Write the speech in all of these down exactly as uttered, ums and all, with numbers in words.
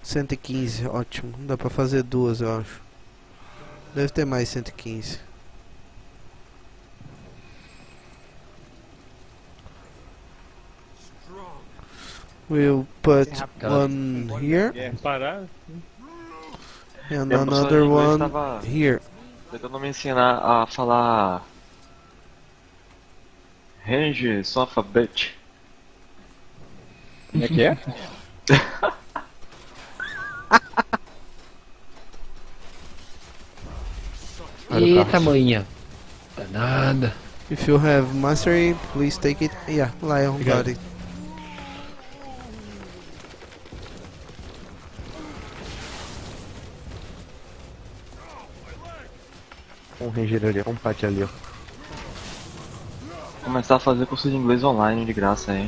cento e quinze, ótimo. Dá pra fazer duas, eu acho. Deve ter mais cento e quinze. We'll put one here Parar? and Minha professora de another inglês one tava here. tentando me ensinar a falar range son of a bitch. Como é que é? Eita, manhã. Danada. If you have mastery, please take it. Yeah, Lion got it. Um ranger ali, um pate ali, ó. Começar a fazer curso de inglês online de graça aí.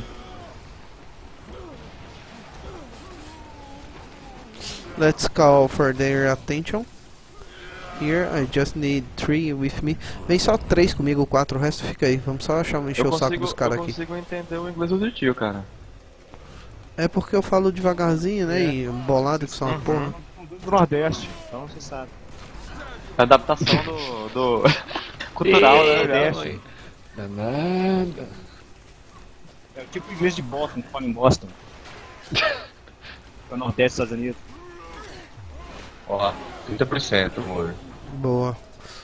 Let's call for their attention. Here, I just need three with me. Vem só três comigo, quatro, o resto fica aí. Vamos só achar um encher Eu o saco consigo, dos caras eu aqui. consigo entender o inglês do tio, cara. É porque eu falo devagarzinho, né? E bolado que só uma porra. Do Nordeste, então você sabe. Adaptação do. do... cultural, né? Nordeste. Danada. É o tipo inglês de Boston, que fala em Boston. É o Nordeste dos Estados Unidos. Ó, trinta por cento, amor. Boa.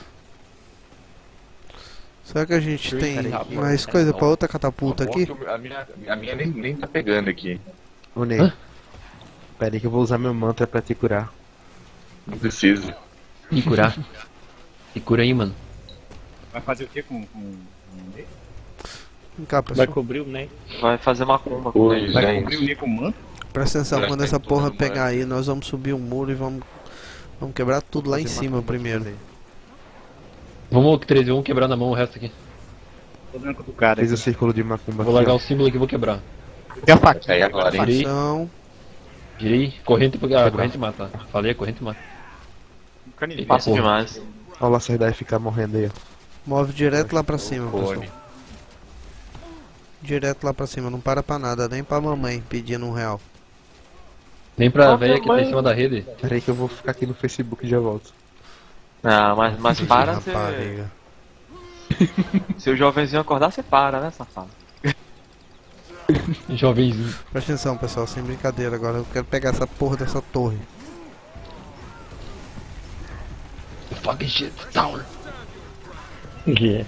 Será que a gente tem Peraí, mais peraí, coisa não. pra outra catapulta Bom aqui? que o- A minha, a minha nem, nem tá pegando aqui. Ô Ney, pera aí que eu vou usar meu mantra pra te curar. Não precisa. E curar. E cura aí, mano. Vai fazer o que com... com... com... Vem cá, Vai pessoal. cobrir o Ney. Vai fazer macumba com Oi, ele. Vai gente. cobrir o Ney com manto? Presta atenção, Já quando tá essa em tudo porra no pegar mar. aí, nós vamos subir um muro e vamos, vamos quebrar tudo lá em cima primeiro. Vamos, três, vamos quebrar na mão o resto aqui. Tô dando com o cara Fez o aqui. círculo de macumba Vou aqui, largar ó. o símbolo aqui e vou quebrar. Tem a faquinha. Aí agora, hein? Virei, Ação. virei, corrente, ah, corrente mata. Falei, a corrente mata. Canivete. Fácil Porra. demais. Olha o Lacerdai ficar morrendo aí, ó. Move direto lá pra cima, pessoal. Fone. Direto lá pra cima, não para pra nada, nem pra mamãe pedindo um real. Vem pra Ah, velha que tá mãe. em cima da rede. Pera aí que eu vou ficar aqui no Facebook e já volto. Ah, mas, mas para se, Rapariga. se o jovenzinho acordar, você para, né, safado? Jovenzinho. Presta atenção, pessoal, sem brincadeira agora. Eu quero pegar essa porra dessa torre. Fucking shit, tower. Yeah.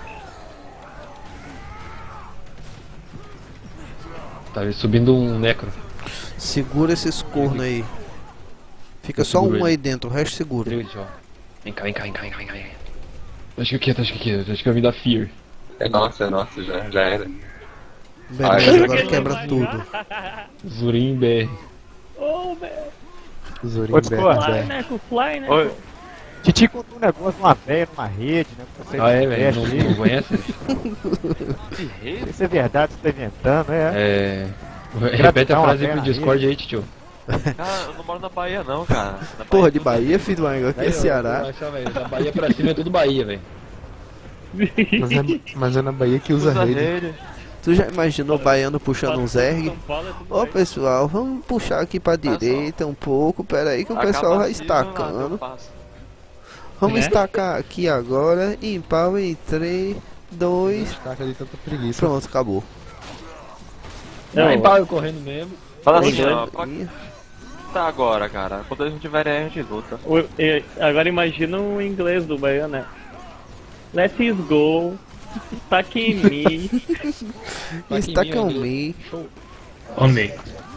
Tá subindo um necro. Segura esses cornos aí. Fica Eu só seguro um ele. aí dentro, o resto segura. Três, ó. Vem cá, vem cá, vem cá, vem cá, vem cá. vem cá. Acho que aqui, acho que aqui, acho que eu vim da Fear. É nossa, é nossa, já, já era. Beleza, Ai, agora quebra tudo. Zurim B R. Oh, velho. Zorim Pode escolar. Fly, Beck. Neco, fly, Neco. Oi. Titi contou um negócio de uma véia numa rede, né? Você Ah, é, velho, teste não, aí. não conhece? Não sei se é verdade, você tá inventando, é. É... Repete a frase aí pro Discord aí, tio. Cara, eu não moro na Bahia não, cara. Na Porra Bahia de tudo- Bahia, filho do Ango, aqui é Ceará. Da Bahia pra cima é tudo Bahia, velho. Mas é, mas é na Bahia que usa Usa rede. rede. Tu já imaginou o baiano puxando um zerg? São Paulo é tudo Ô mais. pessoal, vamos puxar aqui pra direita um pouco, pera aí que o Acaba pessoal vai assim, lá, eu estacando. passo. Vamos Né? estacar aqui agora, em pau em três, dois, Estaca de tanta preguiça. pronto, acabou. Não, Aí pau eu correndo mesmo. Fala Oi, assim, dois. ó, pra tá agora, cara. Quando eles não tiverem aí, a gente luta. o- e- agora imagina o inglês do baiano, né? Let's go. Taque em mim. Estaca um me. Only.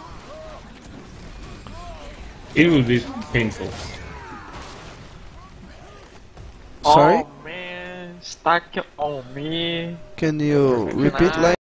It will be painful. Sorry, Oh man, stack on me. can you repeat like